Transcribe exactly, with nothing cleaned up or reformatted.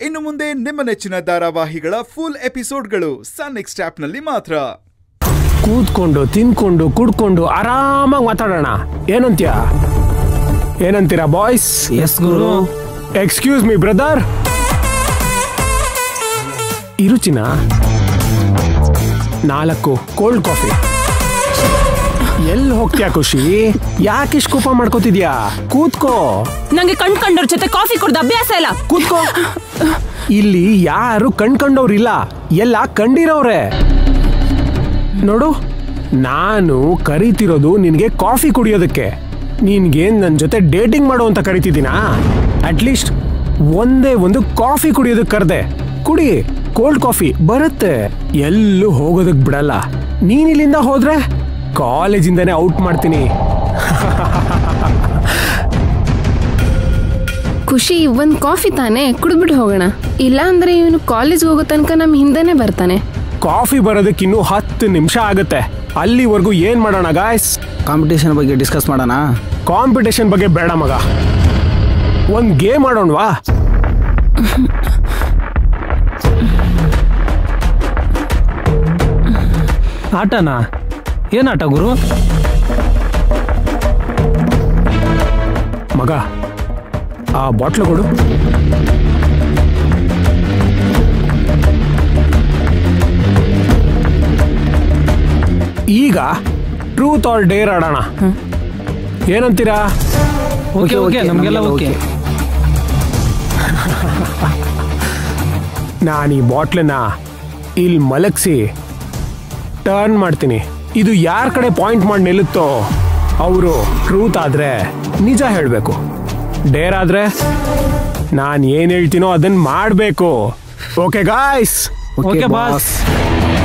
ಇನ್ನು ಮುಂದೆ ನಿಮ್ಮ ನೆಚ್ಚಿನ ಧಾರಾವಾಹಿಗಳ ಫುಲ್ ಎಪಿಸೋಡ್ಗಳು ಸನ್ ನೆಕ್ಸ್ಟ್ ಆಪ್ನಲ್ಲಿ ಮಾತ್ರ. ಕೂತ್ಕೊಂಡು ತಿನ್ಕೊಂಡು ಕುಡ್ಕೊಂಡು ಆರಾಮಾಗಿ ಮಾತಾಡೋಣ. ಏನಂತೀಯ? ಏನಂತೀರಾ ಬಾಯ್ಸ್? ಎಸ್ ಗುರು. Excuse me brother. ಇರುಚಿನ ನಾಲ್ಕು ಕೋಲ್ಡ್ ಕಾಫಿ. ಎಲ್ಲಿ ಹೋಗ್ತೀಯಾ ಖುಷಿ? ಯಾಕೆ ಇಷ್ಟು ಕೋಪ ಮಾಡ್ಕೋತಿದ್ಯಾ? ಕೂತ್ಕೋ. ನಂಗೆ ಕಣ್ ಕಂಡವ್ರ ಜೊತೆ ಕಾಫಿ ಕುಡ್ದ ಅಭ್ಯಾಸ ಇಲ್ಲ. ಕೂತ್ಕೋ. ಇಲ್ಲಿ ಯಾರು ಕಣ್ ಕಂಡವ್ರಿಲ್ಲ, ಎಲ್ಲ ಕಂಡಿರೋರೆ. ನೋಡು, ನಾನು ಕರೀತಿರೋದು ನಿನ್ಗೆ ಕಾಫಿ ಕುಡಿಯೋದಕ್ಕೆ. ನಿನ್ಗೆ ನನ್ನ ಜೊತೆ ಡೇಟಿಂಗ್ ಮಾಡೋ ಅಂತ ಕರಿತಿದ್ದೀನಾ? ಅಟ್ಲೀಸ್ಟ್ ಒಂದೇ ಒಂದು ಕಾಫಿ ಕುಡಿಯೋದಕ್ಕೆ ಕರೆದೆ. ಕುಡಿ, ಕೋಲ್ಡ್ ಕಾಫಿ ಬರುತ್ತೆ. ಎಲ್ಲೂ ಹೋಗೋದಕ್ಕೆ ಬಿಡಲ್ಲ. ನೀನಿಲ್ಲಿಂದ ಹೋದ್ರೆ ಕಾಲೇಜಿಂದಾನೆ ಔಟ್ ಮಾಡ್ತೀನಿ. ಖುಷಿ, ಒಂದ್ ಕಾಫಿ ತಾನೆ, ಕುಡಿದ್ಬಿಟ್ಟು ಹೋಗೋಣ. ಇಲ್ಲ ಅಂದ್ರೆ ಇವನು ಕಾಲೇಜ್ ಹೋಗೋ ತನಕ ನಮ್ ಹಿಂದೆನೆ ಬರ್ತಾನೆ. ಕಾಫಿ ಬರೋದಕ್ಕೆ ಇನ್ನೂ ಹತ್ತು ನಿಮಿಷ ಆಗುತ್ತೆ. ಅಲ್ಲಿವರೆಗೂ ಏನ್ ಮಾಡೋಣ ಗಾಯ್ಸ್? ಕಾಂಪಿಟೇಷನ್ ಬಗ್ಗೆ ಡಿಸ್ಕಸ್ ಮಾಡೋಣ. ಕಾಂಪಿಟೇಷನ್ ಬಗ್ಗೆ ಬೇಡ ಮಗ, ಒಂದ್ ಗೇಮ್ ಆಡೋಣವಾ? ಆಟನಾ? ಏನ್ ಆಟ ಗುರು? ಮಗ, ಆ ಬಾಟ್ಲು ಕೊಡು. ಈಗ ಟ್ರೂತ್ ಆರ್ ಡೇರ್ ಆಡೋಣ. ಏನಂತೀರಾ? ಓಕೆ ಓಕೆ, ನಮಗೆಲ್ಲ ಓಕೆ. ನಾನು ಈ ಬಾಟ್ಲನ್ನ ಇಲ್ಲಿ ಮಲಗಿಸಿ ಟರ್ನ್ ಮಾಡ್ತೀನಿ. ಇದು ಯಾರ ಕಡೆ ಪಾಯಿಂಟ್ ಮಾಡಿ ನಿಲ್ಲುತ್ತೋ ಅವರು ಟ್ರೂತ್ ಆದ್ರೆ ನಿಜ ಹೇಳಬೇಕು, ಡೇರ್ ಆದ್ರೆ ನಾನು ಏನು ಹೇಳ್ತೀನೋ ಅದನ್ನ ಮಾಡಬೇಕು. Okay guys? Okay boss.